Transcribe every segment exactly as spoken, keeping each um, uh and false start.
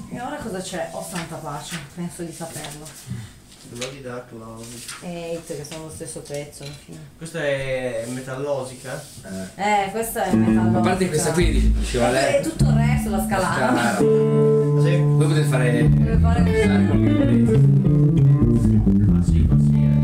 E ora cosa c'è? Oh santa pace, penso di saperlo. Blood Dark Love. E It, che sono lo stesso pezzo alla fine. Questa è metallosica? Eh, eh questa è metallosica. A parte questa qui diceva lei. E tutto il resto, la scalata. Sì. Voi potete fare. Deve fare Ah sì, ma sì, eh.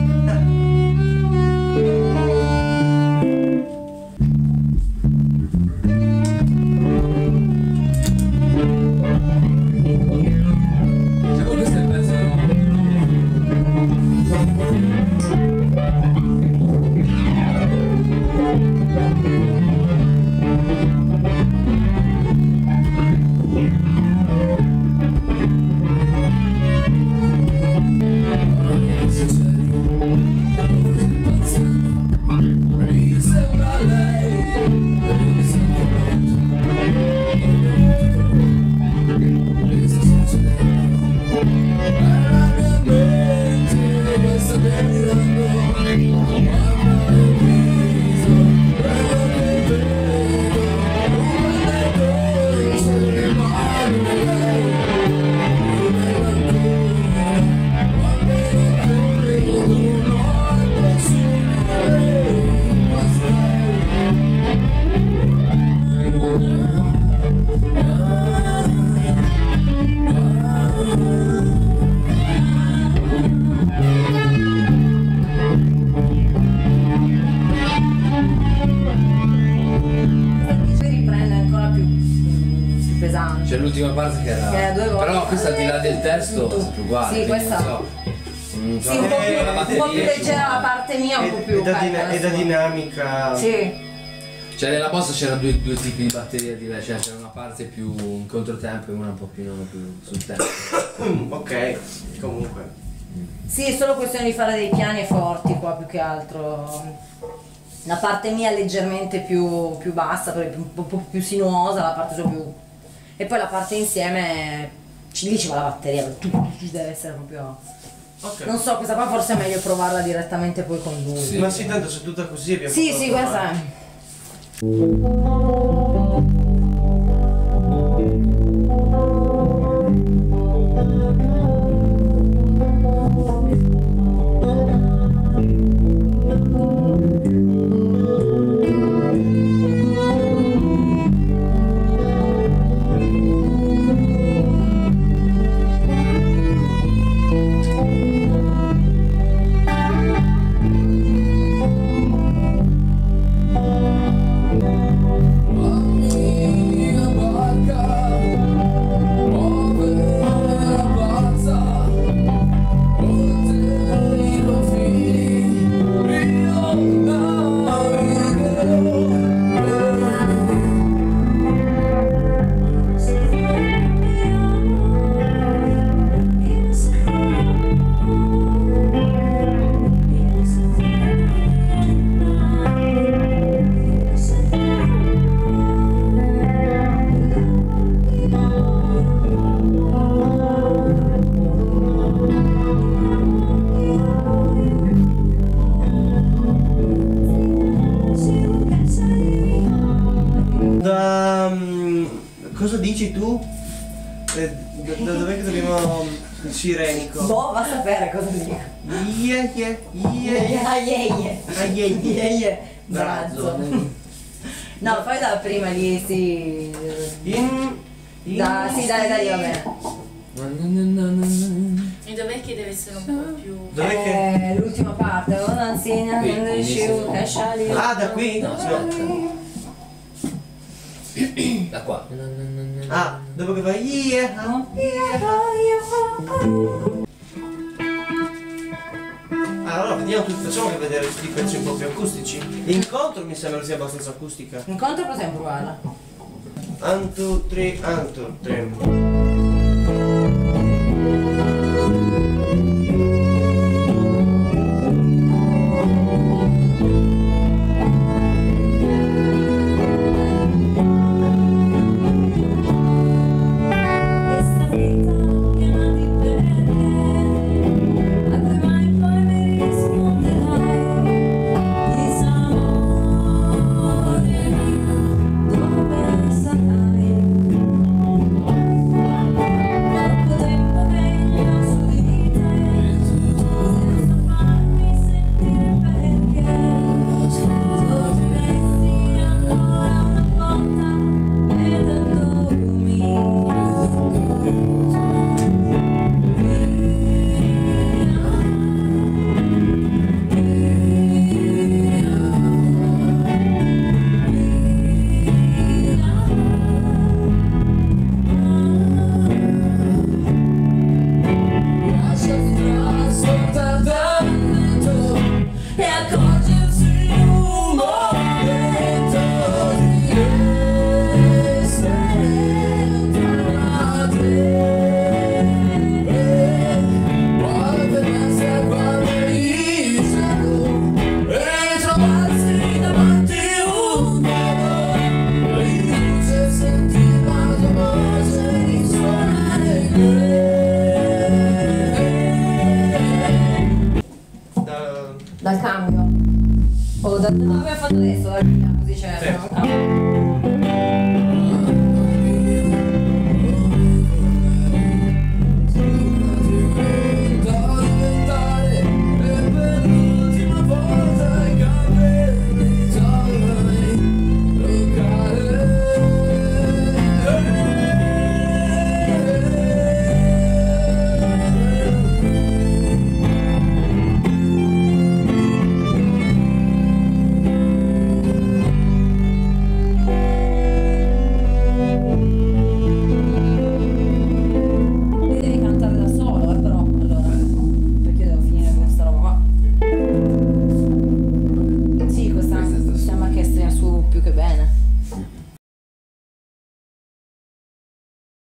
C'è l'ultima parte che era. Che era due volte. Però questa al di là del testo è sempre uguale. Sì, questa. Non so. Non so. Sì, un po' più, La un po' più batteria, leggera la parte mia, un po' più È da, carica dina- la è da sua. dinamica. Sì. Cioè nella bossa c'erano due, due tipi di batteria diverse, cioè c'era una parte più in controtempo e una un po' più, non più sul tempo. Ok, comunque. Sì, è solo questione di fare dei piani forti qua più che altro. La parte mia è leggermente più, più bassa, perché un po' un po' più sinuosa, la parte sua più. E poi la parte insieme, ci- lì ci va la batteria, tu, ci deve essere proprio. Ok. Non so, questa qua forse è meglio provarla direttamente poi con lui. Sì. Ma sì, tanto se tutta così abbiamo Sì, poco sì, da questa fare. è. Da, mm, cosa dici tu? Eh, da, da dov'è che dobbiamo il sirenico? Boh, va a sapere cosa dico. Yeah, yeah, yeah. Yeah, yeah, yeah. Ah, yeah, yeah. Yeah, yeah. Brazzo. Brazzo. No, fai dalla prima lì, sì. In, in, Da, sì, dai, dai, vabbè. E dov'è che deve essere un po' più... Dov'è che? Eh, l'ultima parte, una insegna Qui, nel inizia. show, casciali. Ah, da qui? No, aspetta. Da qua. Ah, dopo che fai yeah. Allora vediamo tutti, facciamo che vedere tutti i pezzi un po' più acustici. L'incontro mi sembra sia abbastanza acustica. Incontro possiamo provarla. one, two, three, one, two, three. Dove sarai? abbiamo fatto adesso la linea, così c'è. Sì.